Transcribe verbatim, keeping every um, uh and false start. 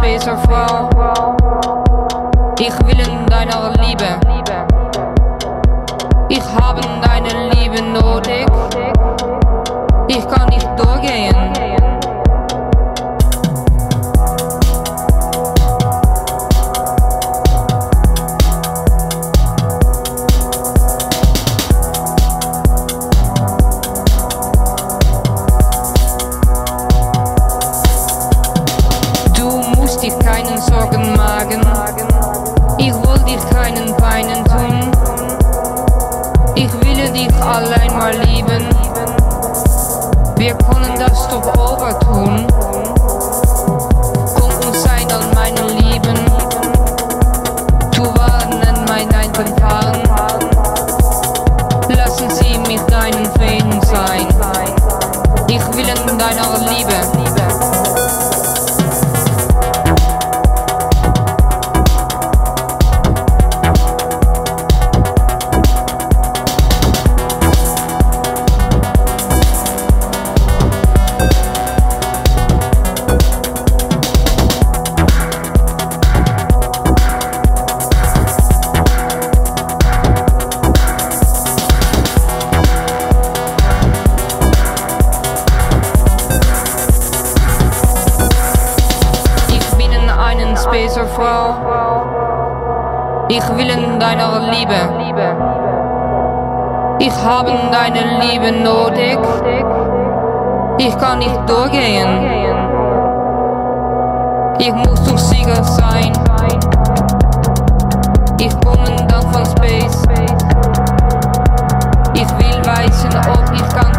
Spacer Frau. Ich will in deiner Liebe. Ich habe deine Liebe nötig. Ich kann nicht durchgehen. Dich keinen Sorgen machen, ich will dich keinen Peinen tun. Ich will dich allein mal lieben, wir können das doch over tun. Komm und sei dann meine Lieben, du warnen mein Einfahren. Lassen Sie mich deinen Fäden sein, ich will in deiner Liebe. Spacer Frau, ich will in deiner Liebe. Ich habe deine Liebe nötig. Ich kann nicht durchgehen. Ich muss doch sicher sein. Ich komme dann von Space. Ich will wissen, ob ich kann